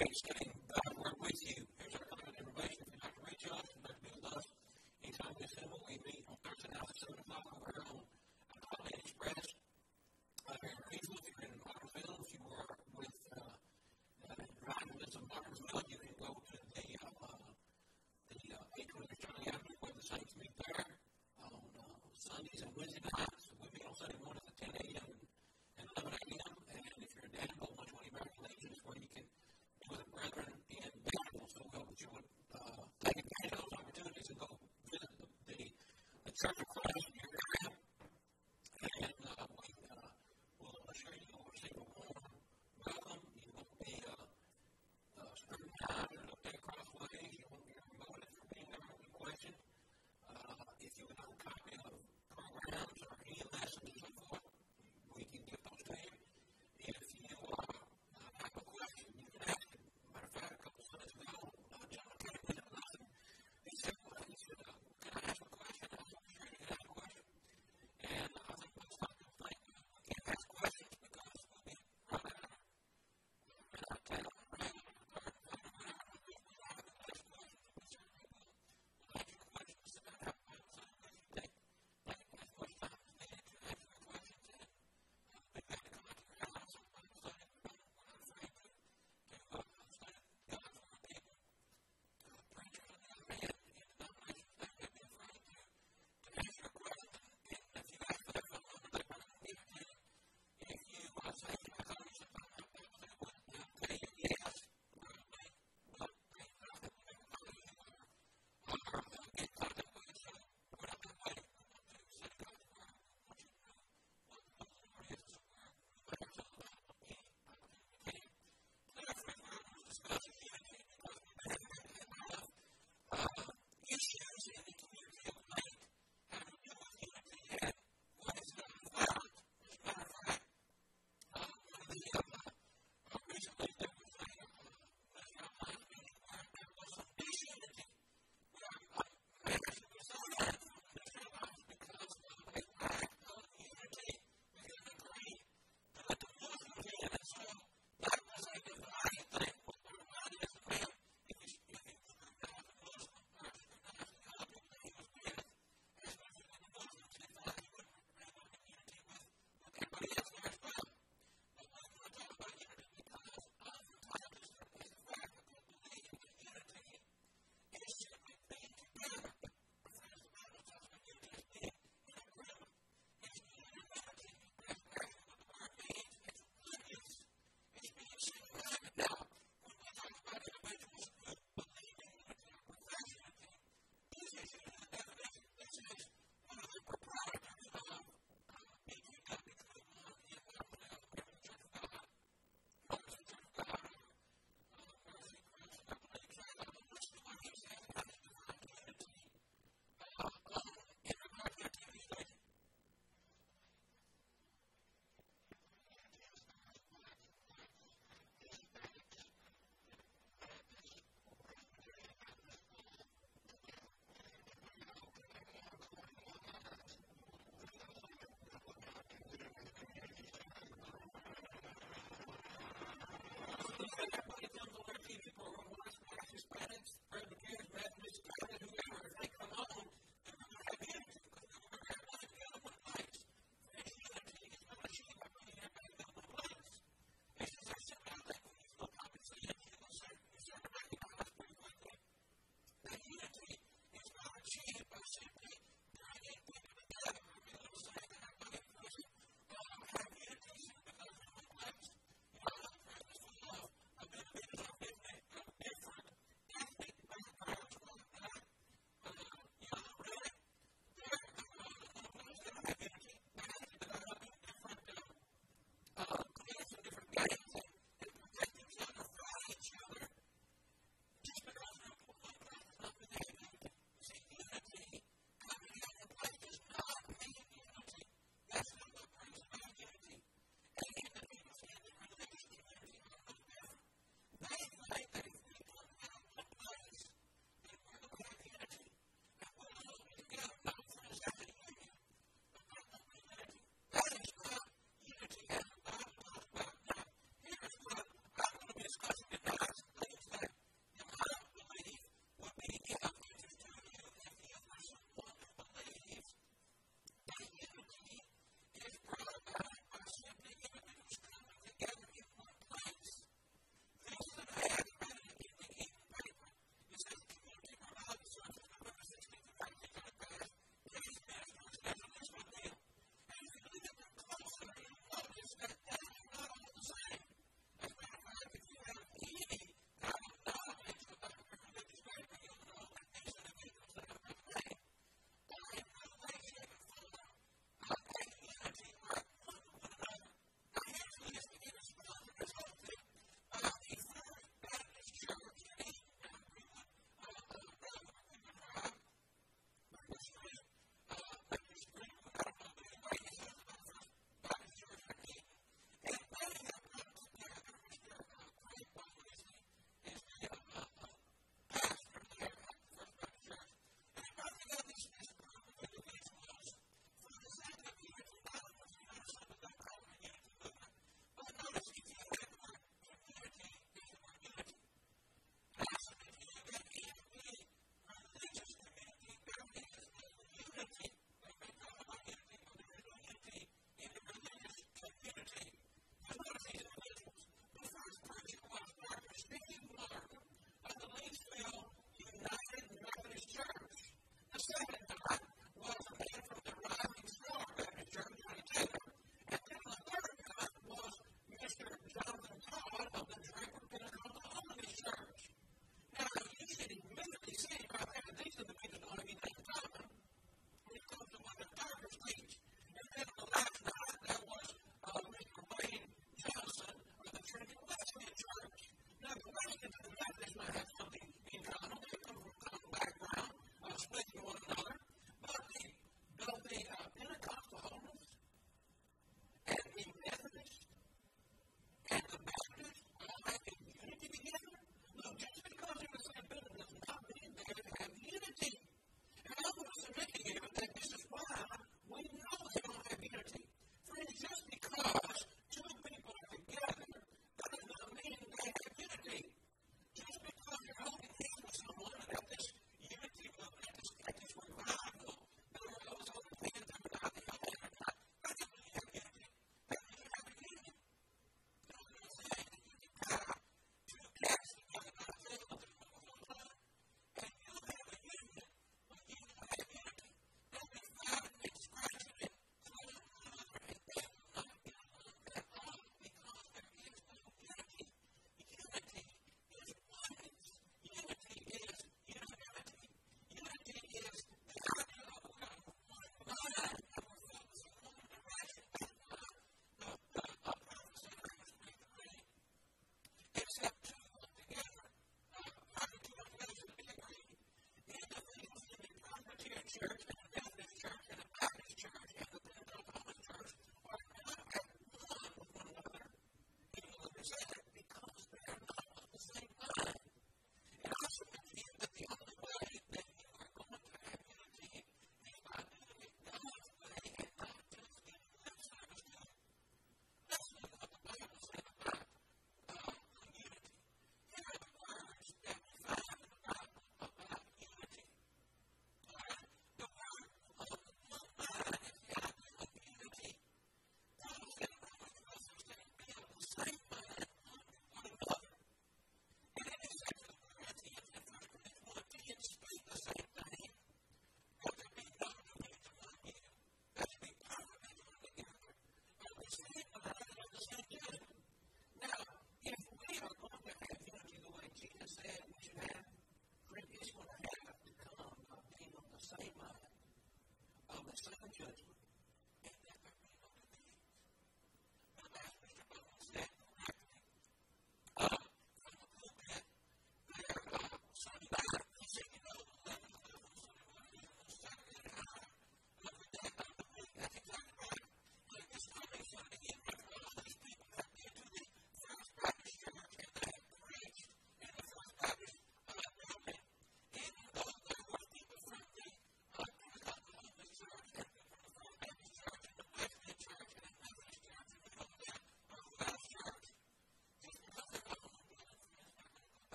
Staying God work with you. Here's our contact information. If you'd like to reach us, you'd like to be with us, anytime we assemble, we meet on Thursday nights at 7 o'clock over here on Holiday Express. Here in Reedsville, if you're in Martinsville, if you are with driving with some Martinsville, you can go to the 820 Johnny Avenue where the Saints meet there on Sundays and Wednesday nights. We meet on Sunday mornings at 10 a.m. and 11 a.m. And if you're in Danville, 120 American Legion is where you can be with the brethren in Danville. So we hope that you would take advantage of those opportunities and go visit the Church of Christ in your area. And we will assure you will receive a warm welcome. You won't be scrutinized or looked at crossways. You won't be promoted for being there on the question. If you would like a copy of programs or any lessons and so forth, we can give those to you. If you have a question, you can ask it. Matter of fact, a couple of Sundays ago, John came in a lesson. He said, can I ask a question? I was sure you could ask a question. And I think most people think we can't ask questions because we'll be run out of town, right? We'll ask questions. We certainly will. We'll ask you questions about how Bible study you take.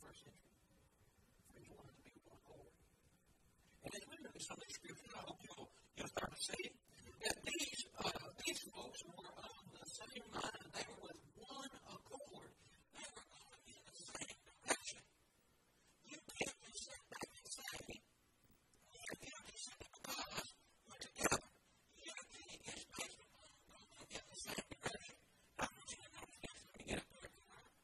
first century. Friends wanted to be one accord. And as we look at some of these scriptures, I hope you'll start to see that these folks were of the same mind. They were with one accord. They were going in the same direction. You can't just sit back and say, you can't just sit because we're together. Unity is based upon going in the same direction. I want you to notice this. Let me get up there.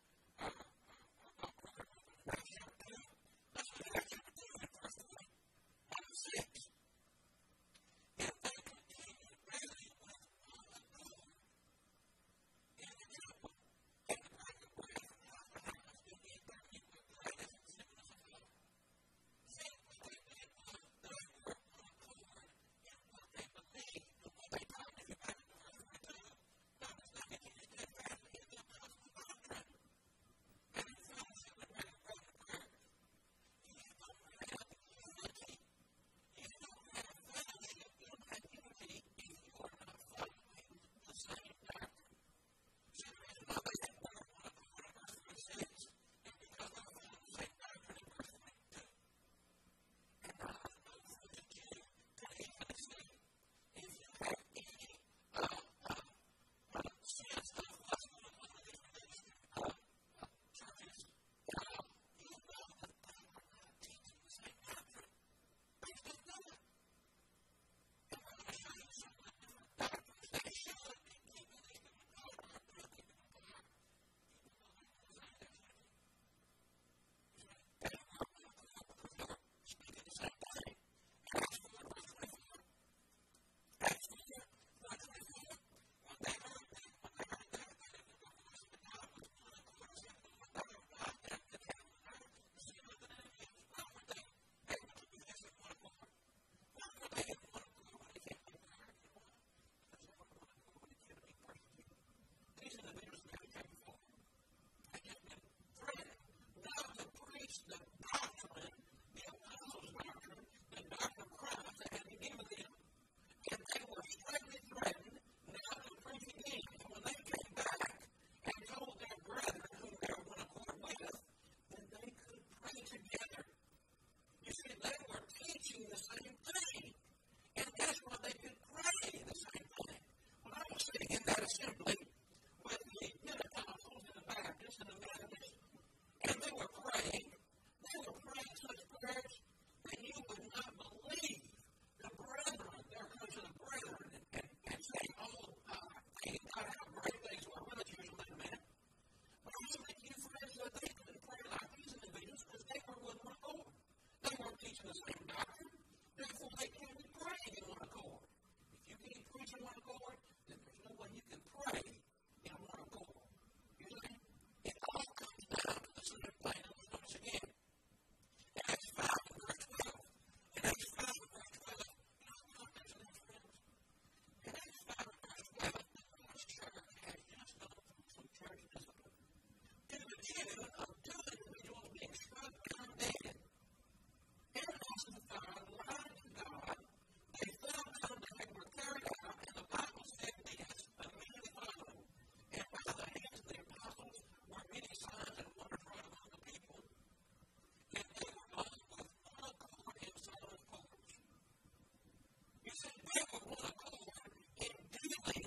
Acts chapter 2. Let's look at Acts chapter 2 and verse 1 and 6. And they continued daily with one accord in the temple and the break of bread from house to house, to eat their equal gladness and singleness of love. Seeing what they did was they were one accord in what they believed and what they taught. If you back to verse 22, notice they continued steadfastly in the apostles' doctrine and in fellowship and breaking bread and prayer. You don't have unity. You don't have fellowship. You don't have unity if you are not following the same doctrine. So the reason why they had one accord in verse 26 is because they were following the same doctrine in verse 22. And I know for the Jew that even see if you have any sense of what's going on in these churches, you know that they are not teaching the same doctrine. They still do it. And we're going to show you some of the different doctrines they should be keeping these people apart. Aren't they keeping them apart? Even though they're in the same section. They were one accord because they were speaking the same thing. Acts 4 verse 24. Acts 4 verse 24. When they heard that, they lifted up the voice of God with one accord, saying, Lord, thou art God, that the heaven and earth, the sea and the land. Why were they able to do this in one accord? Why were they in one accord when they came to the word? You know why? Because they were in one accord when it came to be persecuted. These individuals in Acts chapter 4 had just been threatened now to preach the doctrine, the apostles' doctrine, the doctrine of Christ that had been given them. And they were straightly threatened now to preach again. And when they came back and told their brethren whom they were one accord with, then they could pray together. You see, they were teaching the same thing. And that's why they could pray the same thing. When I was sitting in that assembly with the Pentecostals and the Baptists and the Methodists, and they were praying such prayers that you would not believe. The brethren, they were coming to the brethren and saying, thank God how great things were. We'll let you in a minute. But I was making you friends that they couldn't pray like these individuals because they were with one accord. They weren't teaching the same doctrine. Therefore, they can't be praying in one accord. If you can't preach in one accord, then there's no way you can pray in one accord. You see? It all comes down to the same thing. Notice again. In Acts 5 and verse 12. In Acts 5 and verse 12. You know what I'm mentioning, friends? In Acts 5 and verse 12, the Lord's church had just gone through some church discipline. To the tune of two individuals being struck down dead. And also the fire lied to God. They fell down and were carried out, and the Bible said this, immediately following. And by the hands of the apostles were many signs and wonders wrought among the people. And they were all with one accord in Solomon's porch. You see, they were one accord in dealing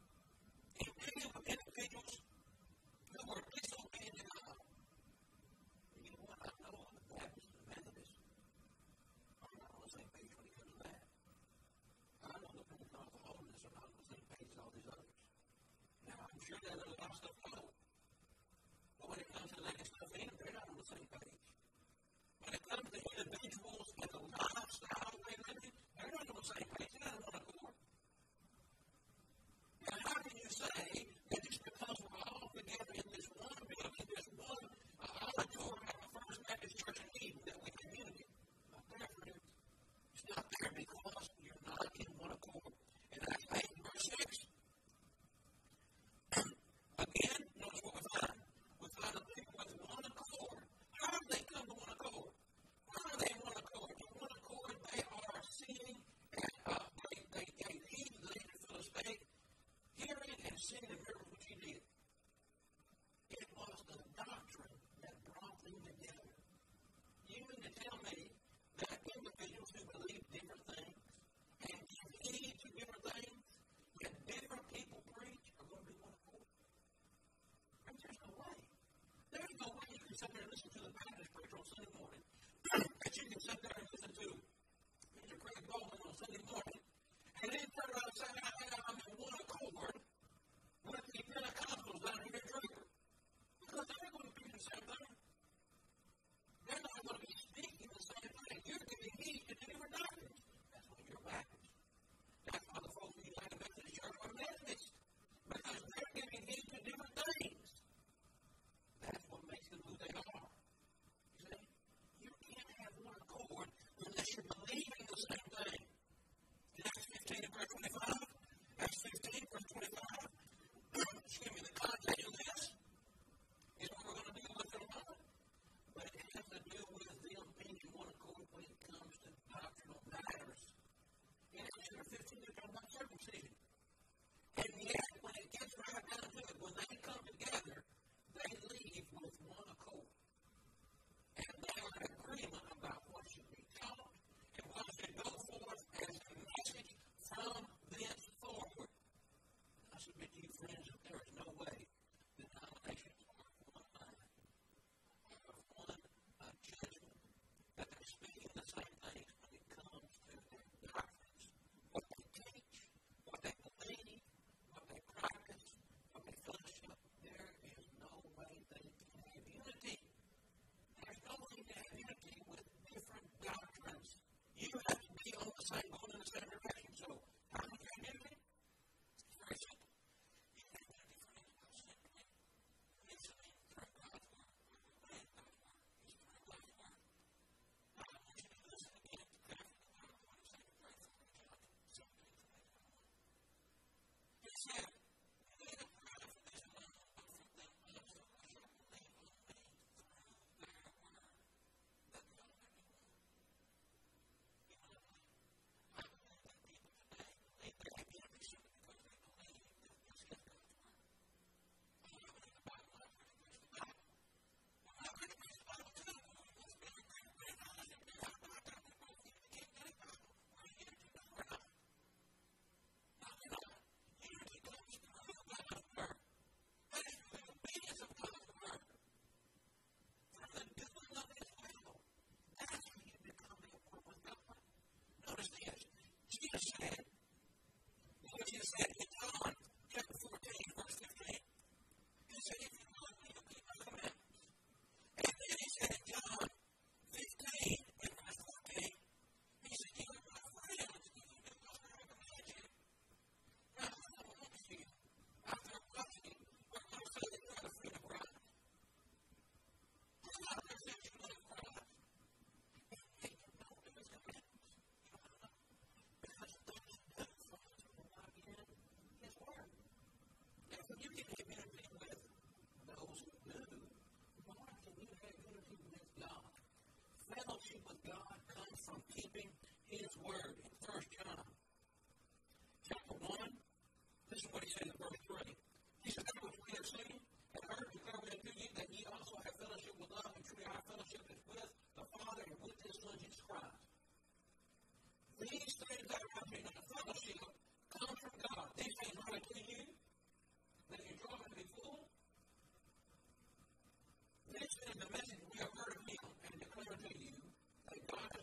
with individuals who were disobedient to God. You know what? I know all the Baptists and the Methodists are not on the same page when it comes to that. I know the Pentecostal holiness are not on the same page as all these others. Now, I'm sure that there's a lot of stuff followed. But when it comes to letting stuff in, they're not on the same page. When it comes to individuals and the lifestyle they live in, they're not on the same page. They're not on one accord. Now, how can you say that just because we're all together in this one building, this one auditorium of the First Baptist Church in Eden, that we have unity? Not there, friends. It's not there because you're not in one accord. In Acts 8 and verse 6, again, notice what we find. We find the people with one accord. How did they come to one accord? Why are they in one accord? In one accord, they are seeing and they gave heed to the leader for the state, hearing and seeing the miracles which he did. It was the doctrine that brought them together. listen to the Baptist preacher on Sunday morning, that you can sit there and listen to Mr. Craig Bowman on Sunday morning, and then turn around and say, I'm in one accord with the Pentecostals down here in Trigger. Because they're going to do the same thing. They're not going to be speaking the same thing. You're giving heed to different doctrines. That's why you're Baptist. That's why the folks in the United Methodist Church are Methodists. Because they're giving heed to different things. That's what makes them who they are. You see? You can't have one accord unless you're believing the same thing. In Acts 15 and verse 25, Acts 15 verse 25, excuse me, the context of this is what we're going to deal with in a moment. But it has to do with them being in one accord when it comes to doctrinal matters. In Acts 15, they're talking about circumcision. And yet, when it gets right down to it, when they come together, they leave with one accord. And they are in agreement about what should be taught and what should go forth as a message from this forward. I submit to you, friends, that there is no way denominations are one mind, are one judgment, that they're speaking the same things when it comes to their doctrines, what they teach, what they believe, what they practice, what they fellowship. There is no way they can have unity. There's no way to have unity with different doctrines. You have to be on the same, going in the same direction. So, how do you have unity? It's very simple. You have unity, friends, by simply listening through God's Word, reading God's Word, is through God's Word. Now, I want you to listen again carefully to what I'm going to say to pray for you, John 17, 21. He said, "You need to pray for this alone, but for them also who shall believe on me through their word, that the only one." You want to believe? I believe that people today believe they have unity simply because they believe that this is God's Word. I'm not reading the Bible, I'm ready to preach the Bible. Well, I'm ready to preach the Bible too. Let's be very honest and be honest. I don't think both of you can't get a Bible. We're in unity, no, we're not. No, we're not. Unity comes through God's Word. That is through the obedience of God's Word. Through the doing of His will. That's how you become the accord with God. Notice this. Jesus said, Lord Jesus said in John chapter 14, verse 15, He said, "If you love me, you'll keep my commandments." And then He said in John 15 and verse 14, He said, "You are my friends if you do what I command you." Now, I don't want you, after watching, or I'm going to say that you're the friend of Christ. I'm not going to say you love Christ. And you don't do His commandments. You know how? Because those who do follow through what in His Word. And when you get unity with those who do, why can you have unity with God? Fellowship with God comes from keeping His Word. In 1 John chapter 1, this is what he said in verse 3. He said, "That which we have seen and heard declare we unto you, that ye also have fellowship with us, and truly our fellowship is with the Father and with His Son Jesus Christ. These things that are unto you, now fellowship comes from God. These things are unto you, that your joy may be full." This is the message we have heard of Him, and declare unto you, that God has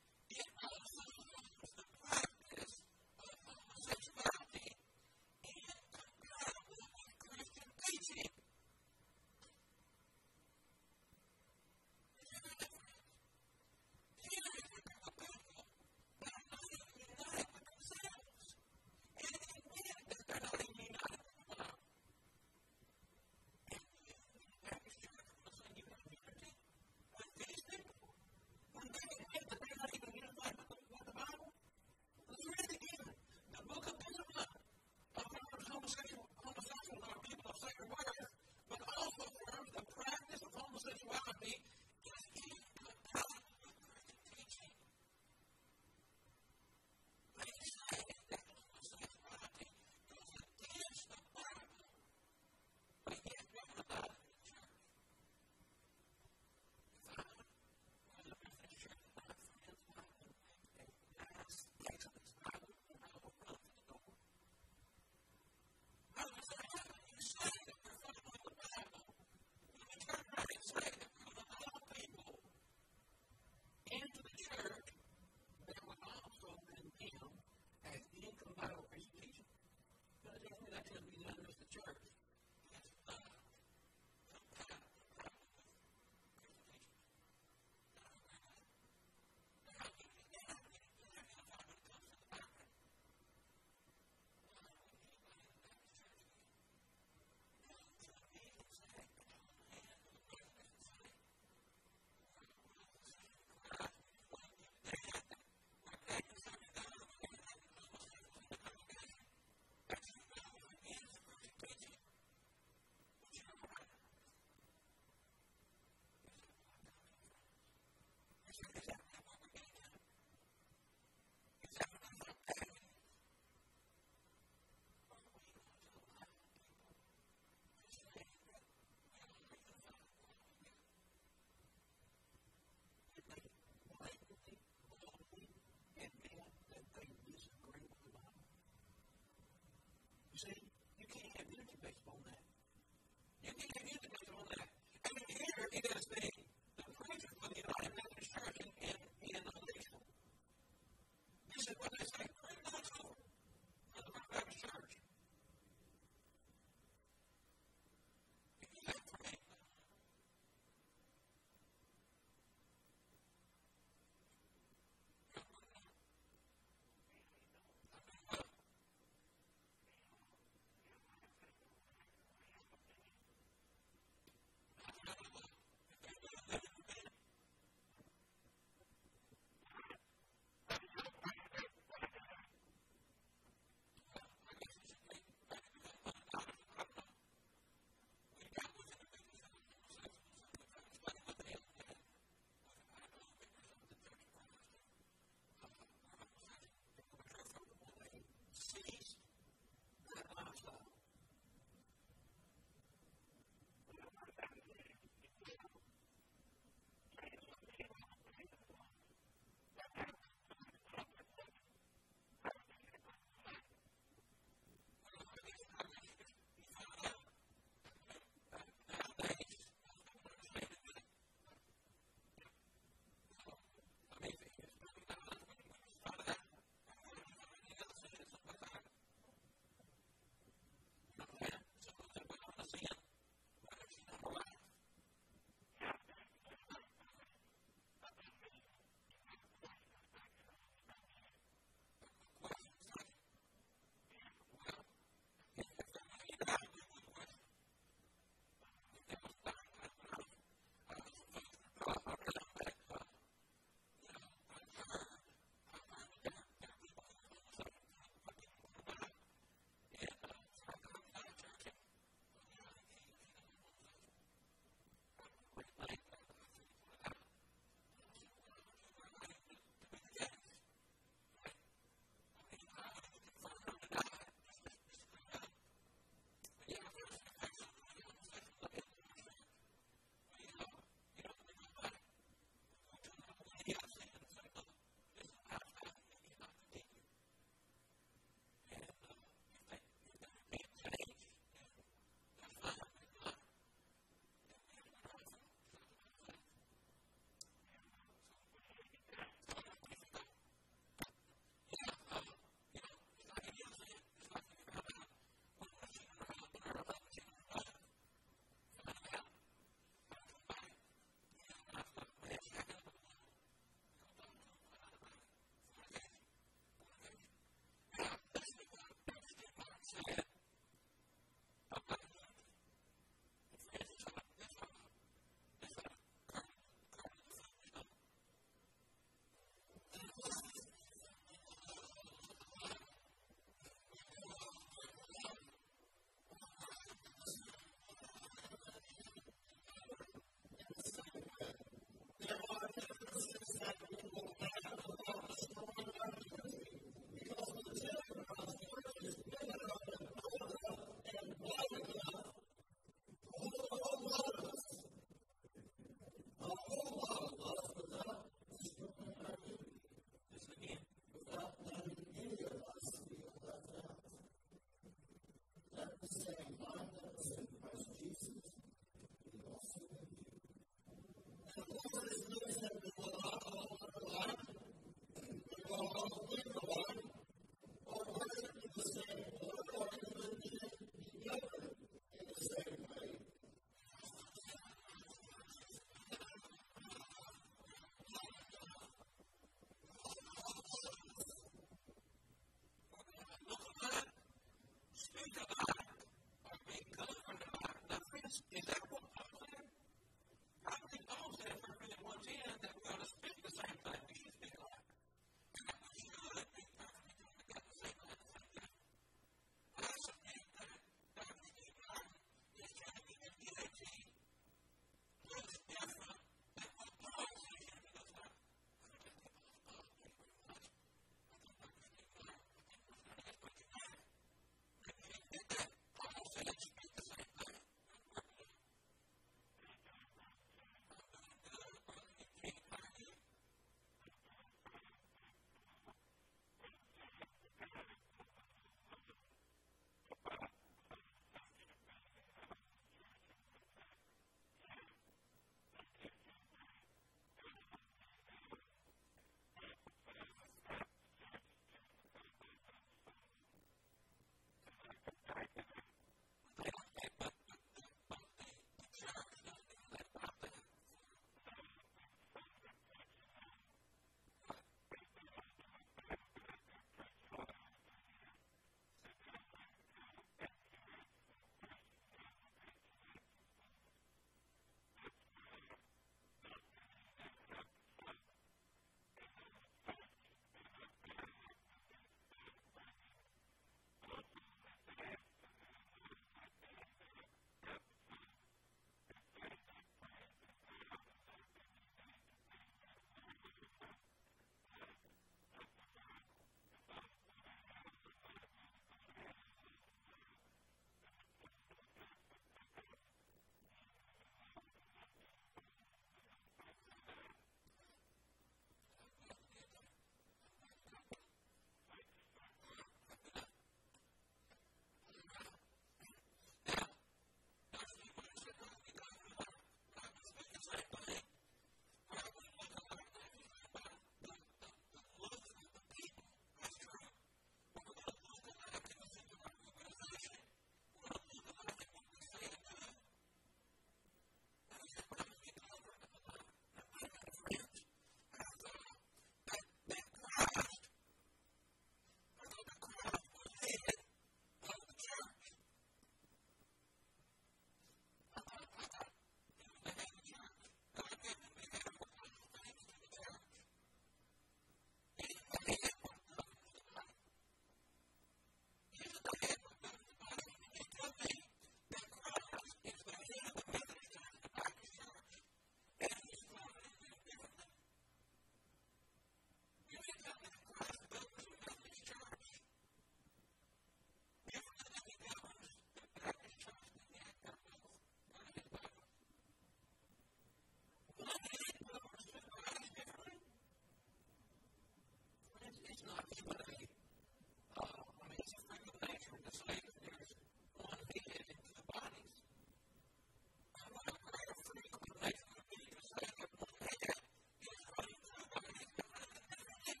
not even it's a freak of nature to say that there's one head in two bodies. I'm not a greater freak of nature to be to say that one head is running two bodies and running different head.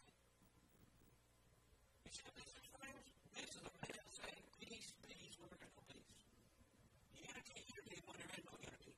You see this, friends? This is a man saying peace, peace, when there is no peace. Unity, unity, when there is no unity.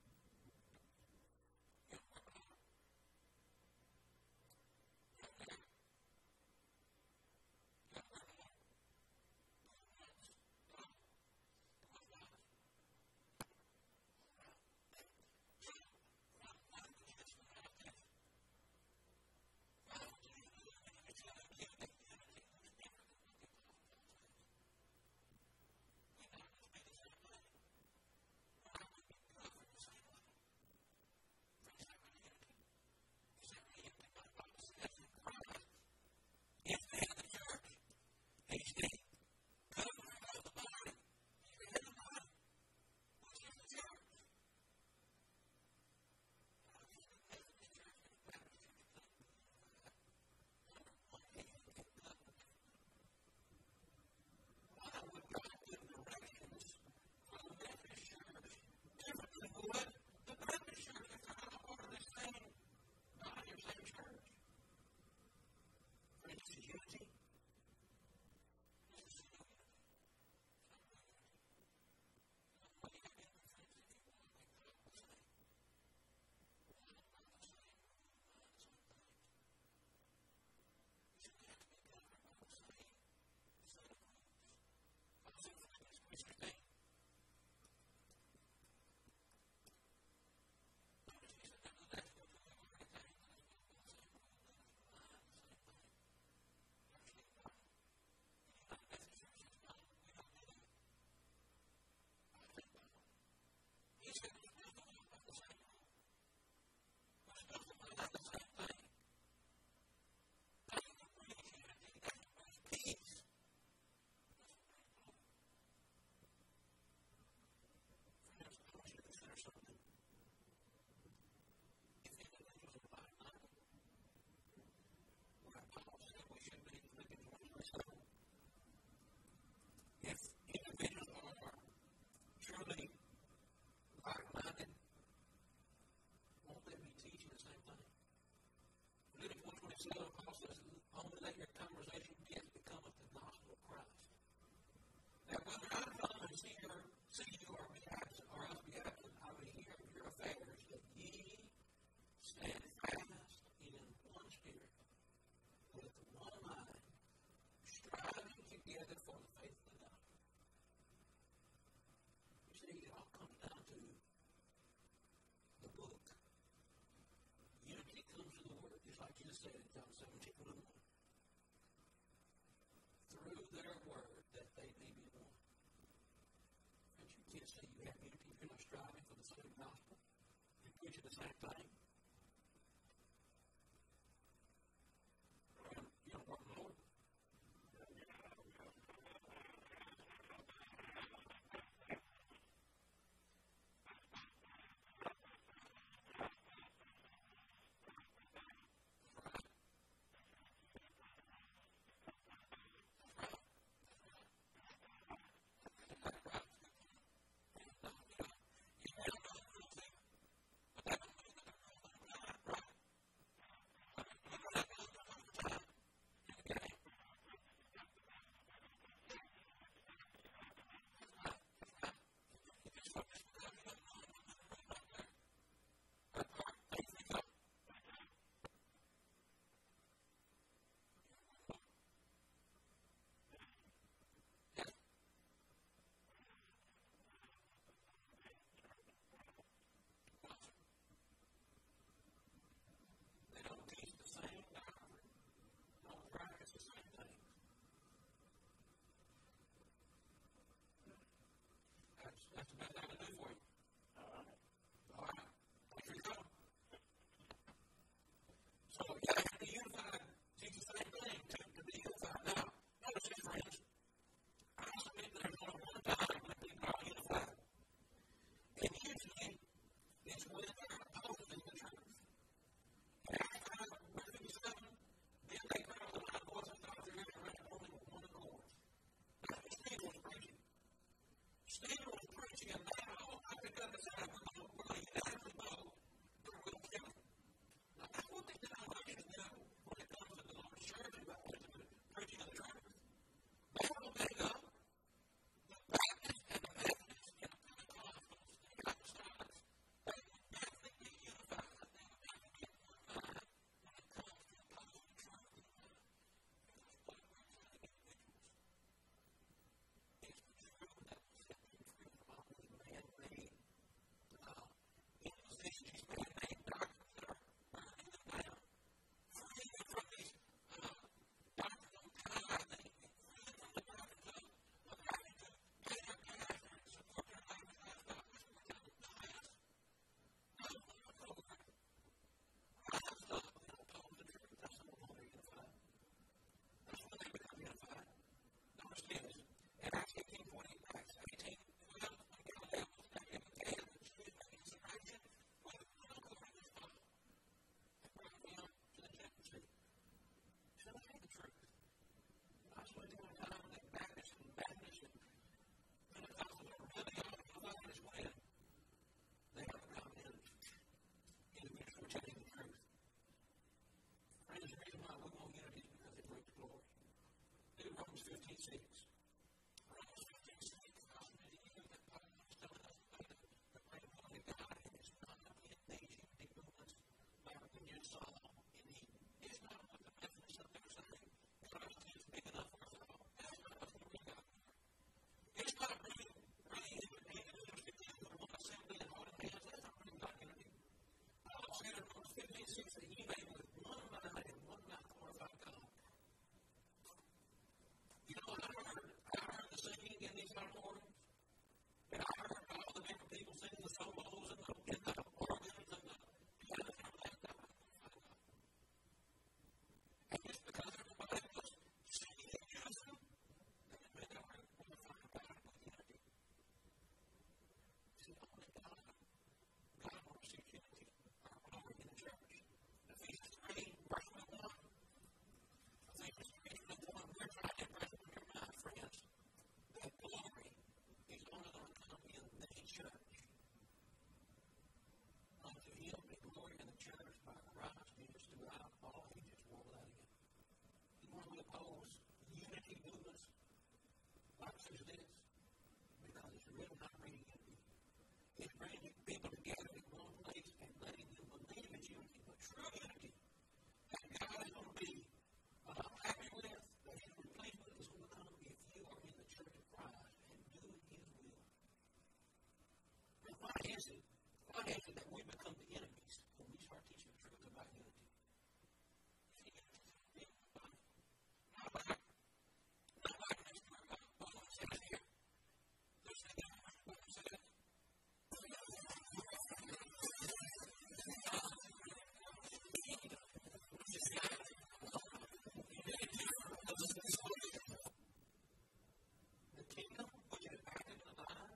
Only let your conversation becometh the gospel of Christ. Now, whether I come and see you or be absent, or else be absent, I will hear of your affairs, that ye stand fast in one spirit, with one mind, striving together for the faith of God. You see, it all comes down to the book. Unity comes to the Word, just like Jesus said in John 17:1. Through their Word, that they may be one. And you can't say you have unity if you're not striving for the same gospel. You're preaching the same thing. You don't work the Lord. That's the best I can do for you. All right. Thanks for your time. So, you have to be unified. Teach the same thing to be unified. Now, notice this, friends. I submit there's only one time when people are unified. And usually, it's when they're opposing the truth. And every time we're 57, then they grow the line voice of God. 15:6. Romans 15:6, that Paul is telling us the great glory of God, and it's not in these unity movements like we just saw in Eden. It's not what the Methodists up there saying, Christ is big enough for us all. That's not what we got. It's not bringing individuals together on assembly and holding hands. That's not bringing God unity. Paul said in Romans 15:6 that ye may with one mind and one mouth glorify God. You know, I heard the singing in these auditoriums, and I heard all the different people singing the solos and the organs and the piano and all that stuff. And just because everybody was singing in unison, that made them glorify God with unity. See, only God wants to see unity or glory in the church. Ephesians 3, verse 1. Ephesians 3, verse 1. We're trying to impress on your mind, friends, that glory is only going to come in this church. Unto him be glory in the church by Christ Jesus throughout all ages, world without end. You want to oppose unity movements like this? Because it's really not bringing unity. It's bringing people together in one place and letting them believe in unity, but true unity that God is going to be happy with, that he's going to be pleased with, is going to come if you are in the church of Christ and doing his will. And why is it that we become the enemies when we start teaching the truth about unity? Not like Mr. Bowman says here. There's a guy who says, the kingdom which is active in the mind,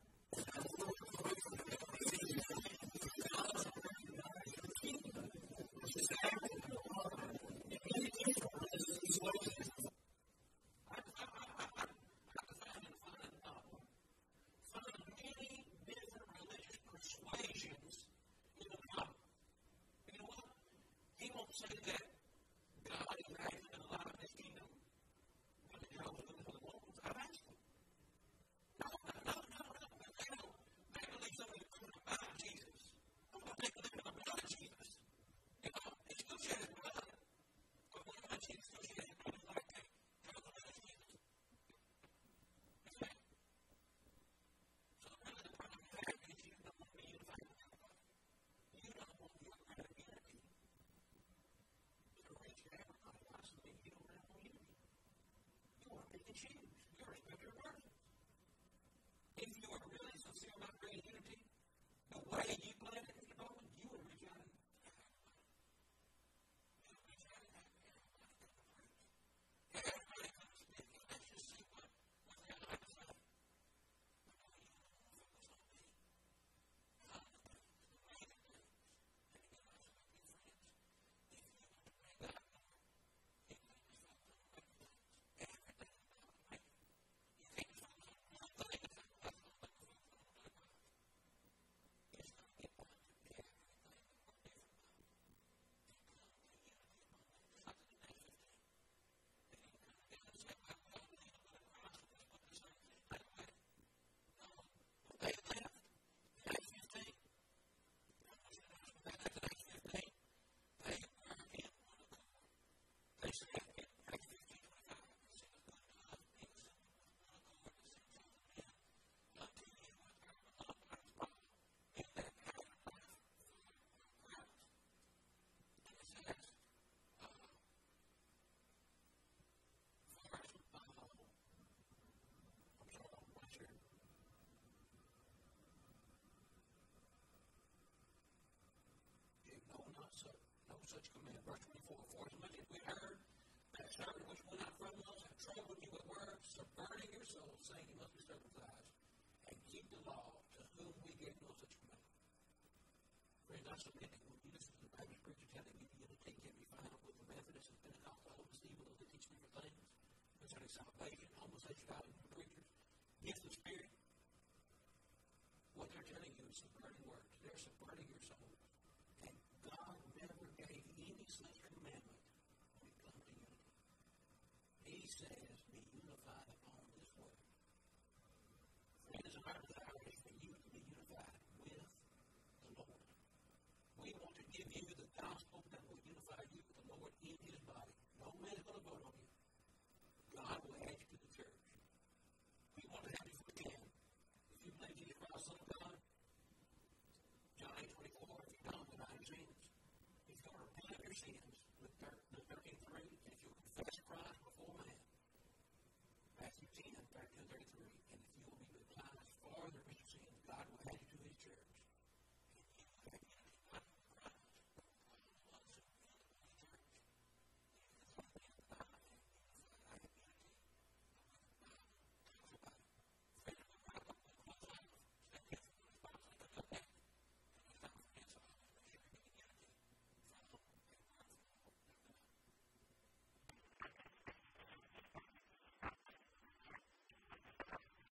find many different religious persuasions in the Bible. You know what? He won't say that God is active and alive in his kingdom when the Jehovah's Witnesses are the ones. I've asked them. No. They believe something about Jesus. I'm going to take a look at the blood of Jesus. You know, it's still shed his blood. But when my Jesus still shed his blood, it's like, hey, have the blood of Jesus. Okay? So really the problem you have is you don't want to be unified with everybody. You don't want your kind of unity to reach everybody. Honestly, you don't have no unity. You want to pick and choose. You respect your persons. If you are really sincere about bringing unity, the way you plan it, you know, you would reach out and everybody comes to me. Let's just see what they have to say. Focus on me. I'm the way to do. And again, I say, my friends, if you want to bring God glory, you can't just focus on the right things. Everything about the right. You can't just focus on one thing and say, well, that's not like focus on the right. It's going to get back to everything that we're different about. And come to unity among them. Just like in Acts 15. They didn't come together and say, well, we all believe in the blood of Christ, and let's put this on right away. No. When they left in Acts 15, Acts 15, they were in one accord. They said in Acts 15:25, it said, good enough, being assembled with one accord, to sing songs of men unto you with our beloved by his body, and that our life for Christ. And it says, for us, I'm sorry, I'm not sure. No such command. Verse 24, for as much as we heard that certain which went out from us have troubled you with words, subverting your souls, saying you must be circumcised, and keep the law, to whom we gave no such command. Friends, I submit to